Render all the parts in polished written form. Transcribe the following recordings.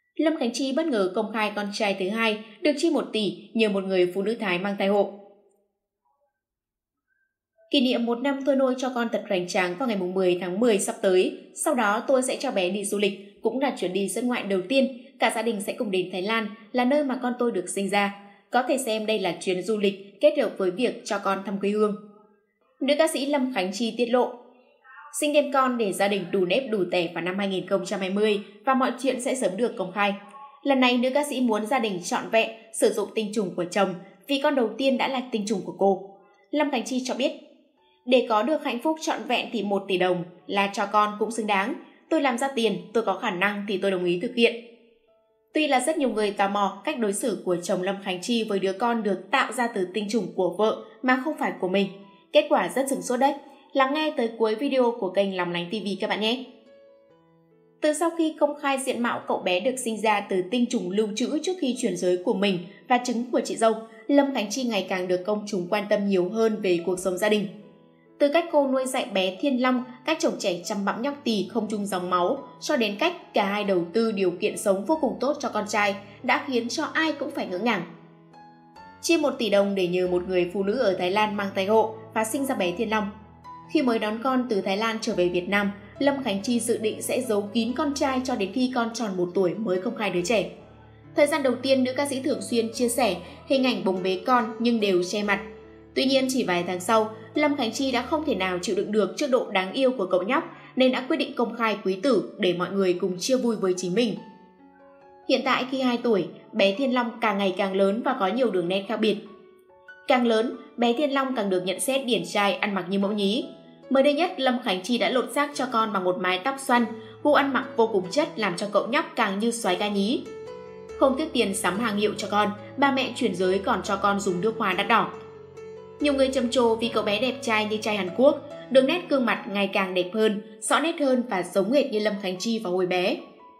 Lâm Khánh Chi bất ngờ công khai con trai thứ hai được chi 1 tỷ nhờ một người phụ nữ Thái mang thai hộ. Kỷ niệm 1 năm tôi nuôi cho con thật hoành tráng vào ngày 10 tháng 10 sắp tới. Sau đó tôi sẽ cho bé đi du lịch, cũng là chuyến đi xuất ngoại đầu tiên. Cả gia đình sẽ cùng đến Thái Lan, là nơi mà con tôi được sinh ra. Có thể xem đây là chuyến du lịch kết hợp với việc cho con thăm quê hương. Nữ ca sĩ Lâm Khánh Chi tiết lộ, sinh thêm con để gia đình đủ nếp đủ tẻ vào năm 2020 và mọi chuyện sẽ sớm được công khai. Lần này nữ ca sĩ muốn gia đình trọn vẹn sử dụng tinh trùng của chồng vì con đầu tiên đã là tinh trùng của cô. Lâm Khánh Chi cho biết, để có được hạnh phúc trọn vẹn thì 1 tỷ đồng là cho con cũng xứng đáng. Tôi làm ra tiền, tôi có khả năng thì tôi đồng ý thực hiện. Tuy là rất nhiều người tò mò cách đối xử của chồng Lâm Khánh Chi với đứa con được tạo ra từ tinh trùng của vợ mà không phải của mình. Kết quả rất sửng sốt đấy. Lắng nghe tới cuối video của kênh Lòng Lánh TV các bạn nhé. Từ sau khi công khai diện mạo cậu bé được sinh ra từ tinh trùng lưu trữ trước khi chuyển giới của mình và trứng của chị dâu, Lâm Khánh Chi ngày càng được công chúng quan tâm nhiều hơn về cuộc sống gia đình. Từ cách cô nuôi dạy bé Thiên Long, cách chồng trẻ chăm bẵm nhóc tỳ không chung dòng máu, cho đến cách cả hai đầu tư điều kiện sống vô cùng tốt cho con trai đã khiến cho ai cũng phải ngỡ ngàng. Chia 1 tỷ đồng để nhờ một người phụ nữ ở Thái Lan mang thai hộ và sinh ra bé Thiên Long. Khi mới đón con từ Thái Lan trở về Việt Nam, Lâm Khánh Chi dự định sẽ giấu kín con trai cho đến khi con tròn 1 tuổi mới công khai đứa trẻ. Thời gian đầu tiên, nữ ca sĩ thường xuyên chia sẻ hình ảnh bồng bế con nhưng đều che mặt. Tuy nhiên, chỉ vài tháng sau, Lâm Khánh Chi đã không thể nào chịu đựng được trước độ đáng yêu của cậu nhóc nên đã quyết định công khai quý tử để mọi người cùng chia vui với chính mình. Hiện tại khi 2 tuổi, bé Thiên Long càng ngày càng lớn và có nhiều đường nét khác biệt. Càng lớn, bé Thiên Long càng được nhận xét điển trai, ăn mặc như mẫu nhí. Mới đây nhất, Lâm Khánh Chi đã lột xác cho con bằng một mái tóc xoăn, gu ăn mặc vô cùng chất làm cho cậu nhóc càng như soái ca nhí. Không tiếc tiền sắm hàng hiệu cho con, ba mẹ chuyển giới còn cho con dùng nước hoa đắt đỏ. Nhiều người trầm trồ vì cậu bé đẹp trai như trai Hàn Quốc, đường nét gương mặt ngày càng đẹp hơn, rõ nét hơn và giống hệt như Lâm Khánh Chi vào hồi bé.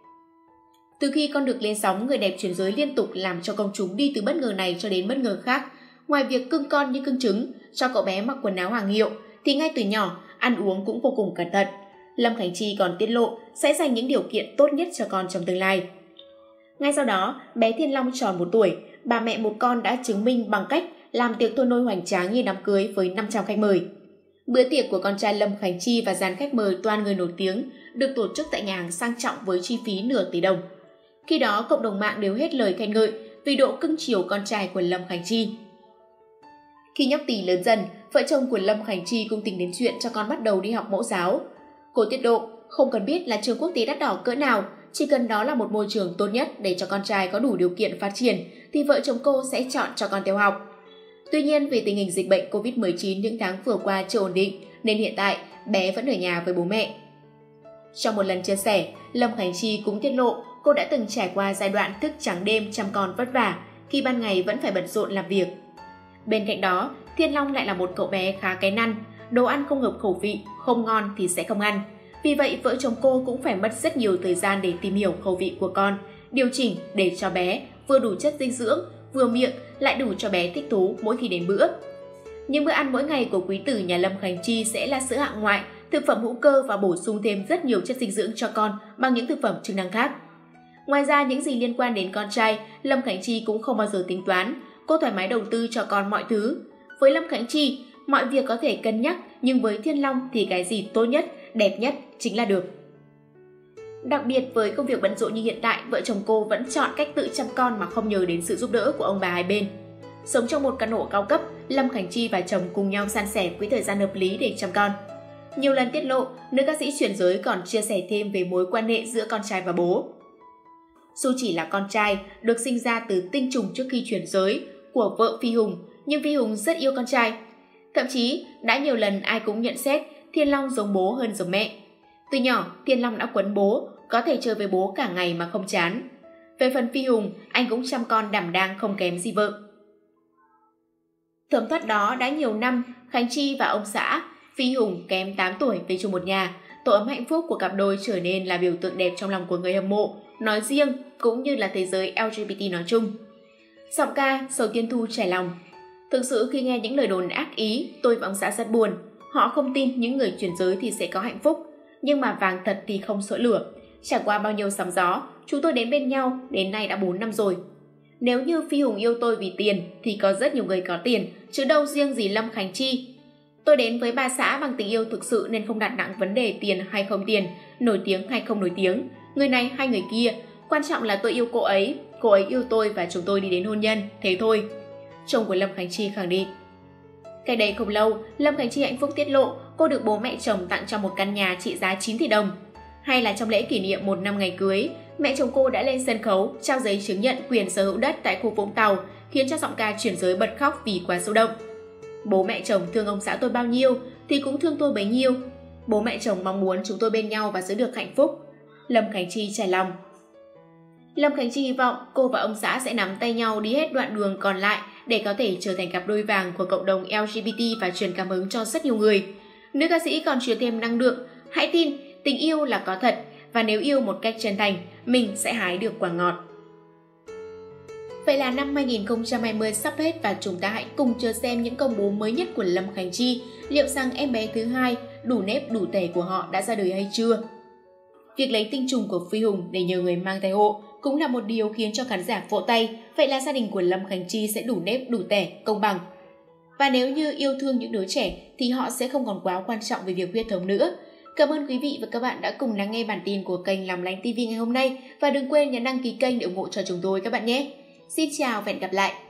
Từ khi con được lên sóng, người đẹp chuyển giới liên tục làm cho công chúng đi từ bất ngờ này cho đến bất ngờ khác. Ngoài việc cưng con như cưng trứng, cho cậu bé mặc quần áo hàng hiệu, thì ngay từ nhỏ, ăn uống cũng vô cùng cẩn thận. Lâm Khánh Chi còn tiết lộ sẽ dành những điều kiện tốt nhất cho con trong tương lai. Ngay sau đó, bé Thiên Long tròn 1 tuổi, bà mẹ một con đã chứng minh bằng cách làm tiệc thôi nôi hoành tráng như đám cưới với 500 khách mời. Bữa tiệc của con trai Lâm Khánh Chi và dàn khách mời toàn người nổi tiếng được tổ chức tại nhà hàng sang trọng với chi phí nửa tỷ đồng. Khi đó, cộng đồng mạng đều hết lời khen ngợi vì độ cưng chiều con trai của Lâm Khánh Chi. Khi nhóc tỳ lớn dần, vợ chồng của Lâm Khánh Chi cũng tính đến chuyện cho con bắt đầu đi học mẫu giáo. Cô tiết lộ, không cần biết là trường quốc tế đắt đỏ cỡ nào, chỉ cần đó là một môi trường tốt nhất để cho con trai có đủ điều kiện phát triển, thì vợ chồng cô sẽ chọn cho con theo học. Tuy nhiên, vì tình hình dịch bệnh COVID-19 những tháng vừa qua chưa ổn định, nên hiện tại bé vẫn ở nhà với bố mẹ. Trong một lần chia sẻ, Lâm Khánh Chi cũng tiết lộ cô đã từng trải qua giai đoạn thức trắng đêm chăm con vất vả, khi ban ngày vẫn phải bận rộn làm việc. Bên cạnh đó, Thiên Long lại là một cậu bé khá cái năn, đồ ăn không hợp khẩu vị, không ngon thì sẽ không ăn. Vì vậy, vợ chồng cô cũng phải mất rất nhiều thời gian để tìm hiểu khẩu vị của con, điều chỉnh để cho bé vừa đủ chất dinh dưỡng, vừa miệng lại đủ cho bé thích thú mỗi khi đến bữa. Những bữa ăn mỗi ngày của quý tử nhà Lâm Khánh Chi sẽ là sữa hạng ngoại, thực phẩm hữu cơ và bổ sung thêm rất nhiều chất dinh dưỡng cho con bằng những thực phẩm chức năng khác. Ngoài ra, những gì liên quan đến con trai, Lâm Khánh Chi cũng không bao giờ tính toán. Cô thoải mái đầu tư cho con mọi thứ. Với Lâm Khánh Chi, mọi việc có thể cân nhắc, nhưng với Thiên Long thì cái gì tốt nhất, đẹp nhất chính là được. Đặc biệt với công việc bận rộn như hiện tại, vợ chồng cô vẫn chọn cách tự chăm con mà không nhờ đến sự giúp đỡ của ông bà hai bên. Sống trong một căn hộ cao cấp, Lâm Khánh Chi và chồng cùng nhau san sẻ quỹ thời gian hợp lý để chăm con. Nhiều lần tiết lộ, nữ ca sĩ chuyển giới còn chia sẻ thêm về mối quan hệ giữa con trai và bố. Dù chỉ là con trai, được sinh ra từ tinh trùng trước khi chuyển giới của vợ Phi Hùng, nhưng Phi Hùng rất yêu con trai. Thậm chí, đã nhiều lần ai cũng nhận xét Thiên Long giống bố hơn giống mẹ. Từ nhỏ, Thiên Long đã quấn bố, có thể chơi với bố cả ngày mà không chán. Về phần Phi Hùng, anh cũng chăm con đảm đang không kém gì vợ. Thấm thoát đó đã nhiều năm, Khánh Chi và ông xã, Phi Hùng kém 8 tuổi về chung một nhà, tổ ấm hạnh phúc của cặp đôi trở nên là biểu tượng đẹp trong lòng của người hâm mộ, nói riêng cũng như là thế giới LGBT nói chung. Giọng ca Sầu Tiên Thu trải lòng. Thực sự khi nghe những lời đồn ác ý, tôi và ông xã rất buồn. Họ không tin những người chuyển giới thì sẽ có hạnh phúc, nhưng mà vàng thật thì không sợ lửa. Trải qua bao nhiêu sóng gió, chúng tôi đến bên nhau đến nay đã 4 năm rồi. Nếu như Phi Hùng yêu tôi vì tiền thì có rất nhiều người có tiền, chứ đâu riêng gì Lâm Khánh Chi. Tôi đến với bà xã bằng tình yêu thực sự nên không đặt nặng vấn đề tiền hay không tiền, nổi tiếng hay không nổi tiếng, người này hay người kia. Quan trọng là tôi yêu cô ấy yêu tôi và chúng tôi đi đến hôn nhân, thế thôi. Chồng của Lâm Khánh Chi khẳng định. Cách đây không lâu, Lâm Khánh Chi hạnh phúc tiết lộ cô được bố mẹ chồng tặng cho một căn nhà trị giá 9 tỷ đồng. Hay là trong lễ kỷ niệm 1 năm ngày cưới, mẹ chồng cô đã lên sân khấu trao giấy chứng nhận quyền sở hữu đất tại khu Vũng Tàu, khiến cho giọng ca chuyển giới bật khóc vì quá xúc động. Bố mẹ chồng thương ông xã tôi bao nhiêu thì cũng thương tôi bấy nhiêu. Bố mẹ chồng mong muốn chúng tôi bên nhau và giữ được hạnh phúc. Lâm Khánh Chi trải lòng. Lâm Khánh Chi hy vọng cô và ông xã sẽ nắm tay nhau đi hết đoạn đường còn lại để có thể trở thành cặp đôi vàng của cộng đồng LGBT và truyền cảm hứng cho rất nhiều người. Nữ ca sĩ còn truyền thêm năng lượng, hãy tin, tình yêu là có thật và nếu yêu một cách chân thành, mình sẽ hái được quả ngọt. Vậy là năm 2020 sắp hết và chúng ta hãy cùng chờ xem những công bố mới nhất của Lâm Khánh Chi, liệu rằng em bé thứ hai đủ nếp đủ tẻ của họ đã ra đời hay chưa. Việc lấy tinh trùng của Phi Hùng để nhờ người mang thai hộ cũng là một điều khiến cho khán giả vỗ tay. Vậy là gia đình của Lâm Khánh Chi sẽ đủ nếp đủ tẻ, công bằng. Và nếu như yêu thương những đứa trẻ thì họ sẽ không còn quá quan trọng về việc huyết thống nữa. Cảm ơn quý vị và các bạn đã cùng lắng nghe bản tin của kênh Làm Lành TV ngày hôm nay và đừng quên nhấn đăng ký kênh để ủng hộ cho chúng tôi các bạn nhé. Xin chào và hẹn gặp lại.